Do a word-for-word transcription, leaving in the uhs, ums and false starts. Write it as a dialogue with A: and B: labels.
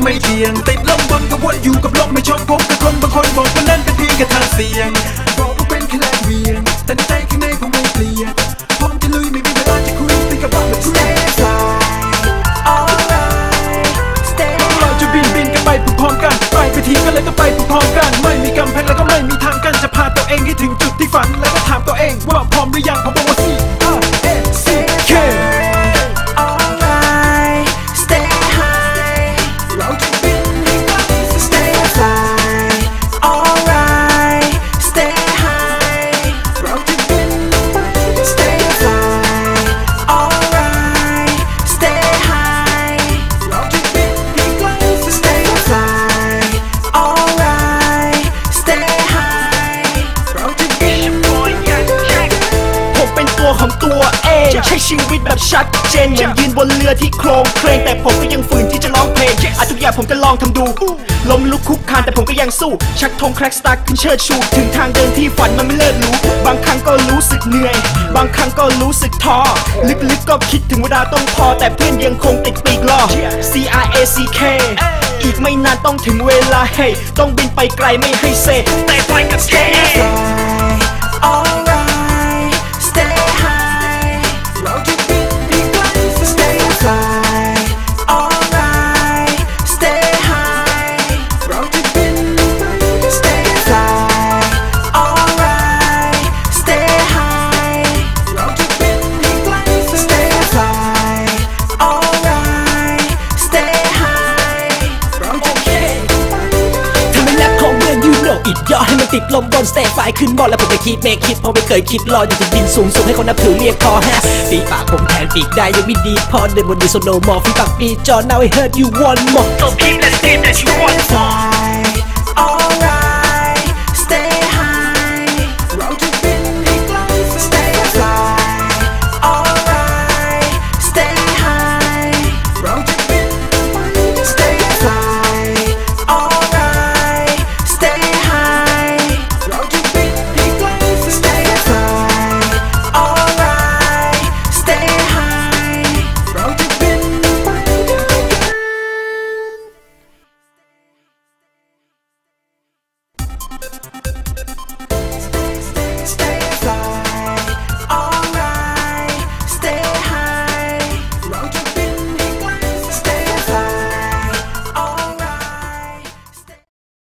A: ไม่เบี่ยงติดลมบนก็วนอยู่กับลมไม่ชอบพบกับคนบางคนบอกว่านั่นเป็นเพียงแค่ทางเสี่ยงบอกว่าเป็นแค่แรงเวียงแต่ในใจข้างในผมไม่เปลี่ยนพร้อมจะลุยไม่มีเวลาจะคุยติดกับบ้านแบบ Stay fly alright Stay เราจะบินบินกันไปพร้อมกันไปไปทีกันเลยก็ไปพร้อมกันไม่มีกำแพงแล้วก็ไม่มีทางกั้นจะพาตัวเองให้ถึงจุดที่ฝันแล้วก็ถามตัวเองว่าพร้อมหรือยังผมบอกว่า C R S C Kของตัวเองใช้ชีวิตแบบชัดเจนเหมือนยืนบนเรือที่โครงเคลงแต่ผมก็ยังฝืนที่จะร้องเพลงอะทุกอย่างผมจะลองทำดูล้มลุกคุกคานแต่ผมก็ยังสู้ชักธงแคร็กสตาร์ขึ้นเชิดชูถึงทางเดินที่ฝันมันไม่เลิศรู้บางครั้งก็รู้สึกเหนื่อยบางครั้งก็รู้สึกท้อลึกๆก็คิดถึงเวลาต้องพอแต่เพื่อนยังคงติดปีกรอ C R A C K อีกไม่นานต้องถึงเวลาให้ต้องบินไปไกลไม่ให้เซแต่ไปกับเชย่อให้มันติดลมบนสเตจไฟขึ้นบอลแล้วผมไปคิดเมคิดพอไม่เคยคิดลอยอยากจะบินสูงสุดให้คนนับถือเรียกพอฮะปีปากผมแทนปีกได้ยังไม่ดีพอเดินบนดินโซโนมอร์ฟีปากปีจอ now I heard you want more so keep that steam that you want more